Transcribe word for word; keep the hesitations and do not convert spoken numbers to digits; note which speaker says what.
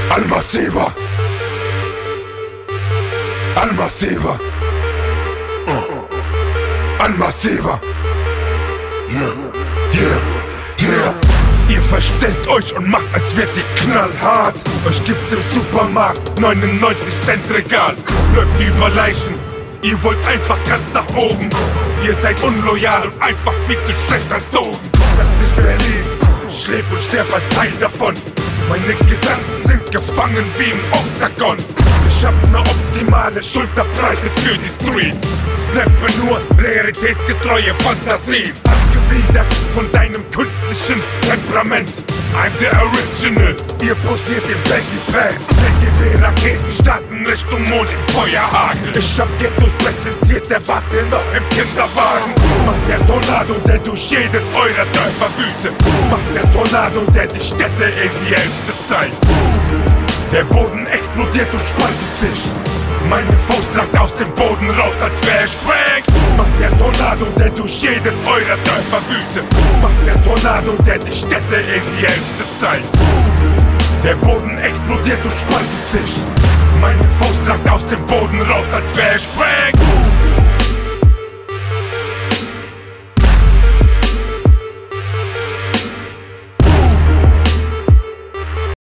Speaker 1: Al-Massiva, Al-Massiva, uh. Al-Massiva, yeah, yeah, yeah. Ihr verstellt euch und macht, als wärt ihr knallhart. Euch gibt's im Supermarkt neunundneunzig Cent Regal. Läuft über Leichen, ihr wollt einfach ganz nach oben. Ihr seid unloyal und einfach viel zu schlecht erzogen. Das ist Berlin, ich leb und sterb als Teil davon. Meine Gedanken sind gefangen wie im Oktagon. Ich hab ne optimale Schulterbreite für die Streets. Snappe nur realitätsgetreue Fantasien. Angewidert von deinem künstlichen Temperament. I'm the original, ihr posiert in Baggy Pants. L G B-Raketen starten Richtung Mond im Feuerhagel. Ich hab Ghettos präsentiert, der wartet noch im Kinderwagen. Macht der Tornado, der durch jedes eurer Dörfer wütet. Macht der Tornado, der die Städte in die Hälfte teilt. Der Boden explodiert und spaltet sich. Meine Faust ragt aus dem Boden raus, als wär ich Crack. Macht der Tornado, der durch jedes eurer Dörfer wütet. Macht der Tornado, der die Städte in die Hälfte teilt. Der Boden explodiert und spaltet sich. Meine Faust ragt aus dem Boden raus, als wär ich Crack.